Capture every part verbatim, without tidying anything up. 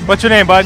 What's your name, bud?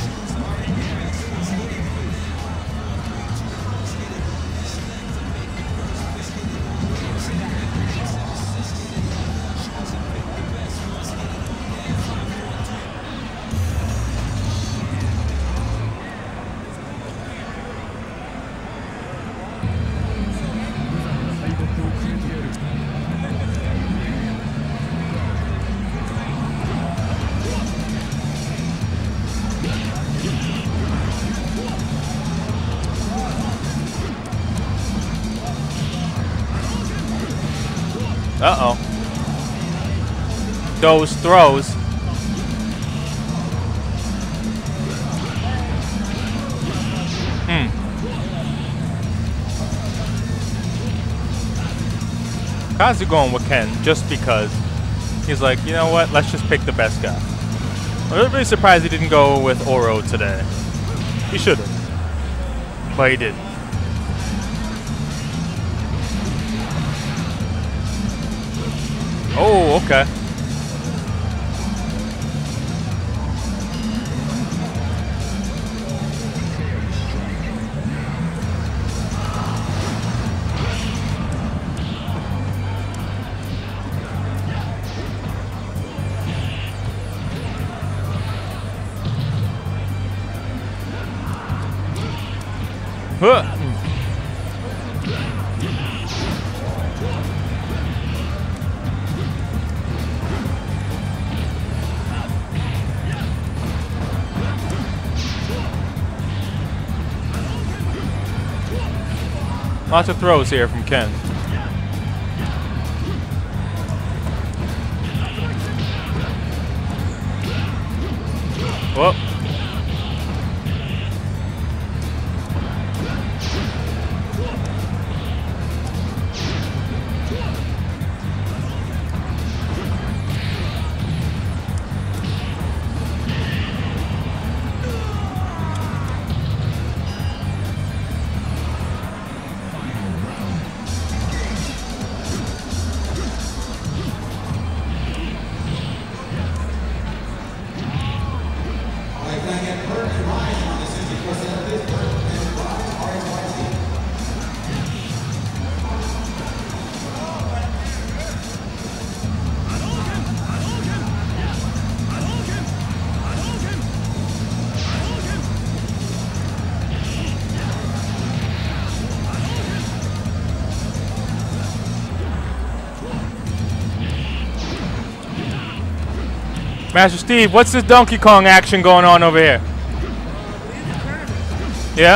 Uh-oh. Those throws. Hmm. Kazu going with Ken just because he's like, you know what? Let's just pick the best guy. I'm really surprised he didn't go with Oro today. He should have. But he didn't. Oh, okay. Huh. Lots of throws here from Ken. Whoop. Master Steve, what's this Donkey Kong action going on over here? Yeah?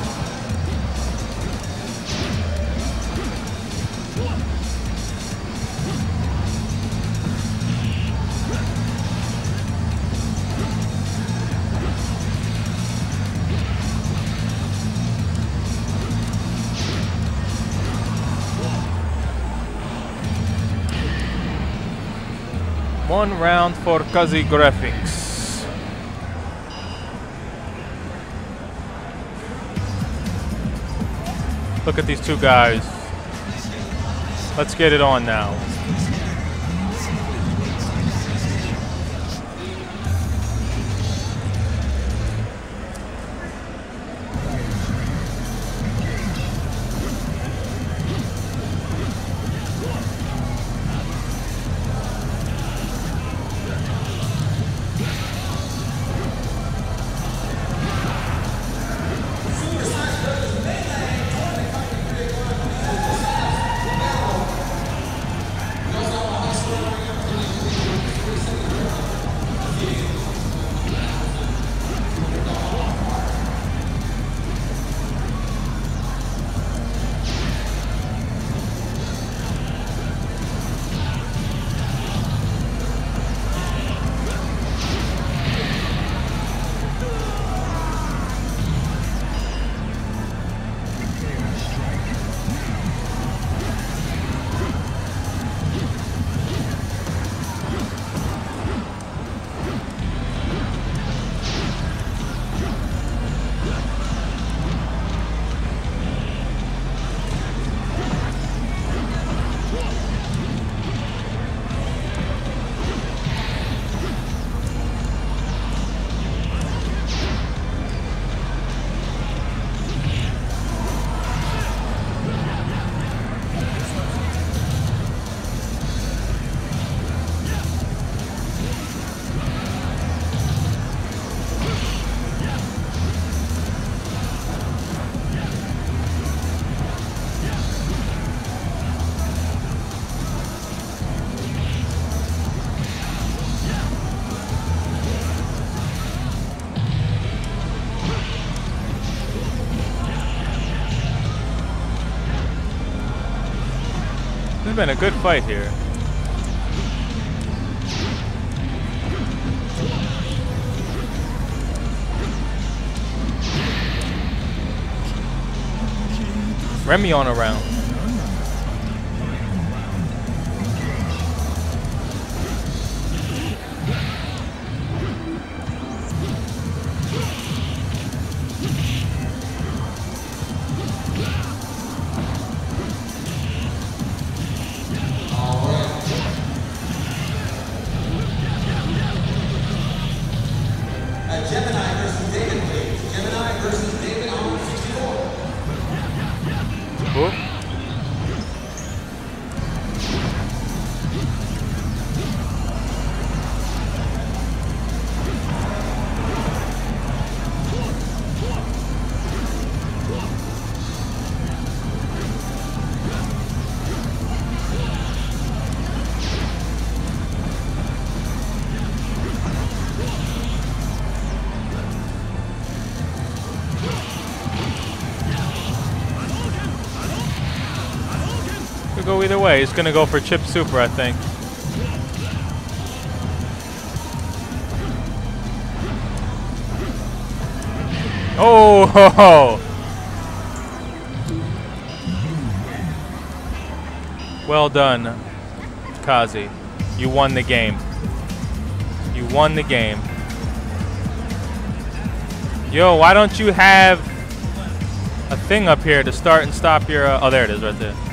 One round for Kazi Graphics. Look at these two guys. Let's get it on now. It's been a good fight here. Remy on around. Gemini versus David, please. Gemini versus David on sixty-four. Who? Could go either way. He's gonna go for Chip Super, I think. Oh! Ho, ho. Well done, Kazi. You won the game. You won the game. Yo, why don't you have a thing up here to start and stop your... Uh, oh, there it is right there.